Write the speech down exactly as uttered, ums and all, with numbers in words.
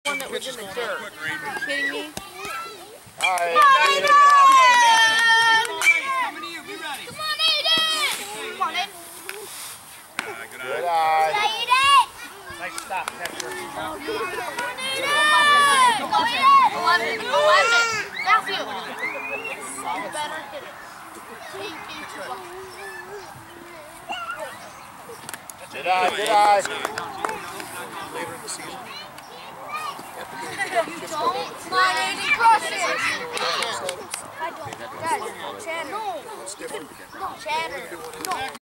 one that was in the dirt. Are you kidding me? All right. Coming to you. Be ready. Come on, Aiden! Come on, Aiden. Good eye. Nice stop, Hector. eleven, eleven. Matthew. You better hit it. Good eye, good eye. Later in the season. You don't? Come on, Aiden, crush it. I don't. Dad, Chatter. No. It's different. No, Chatter. No.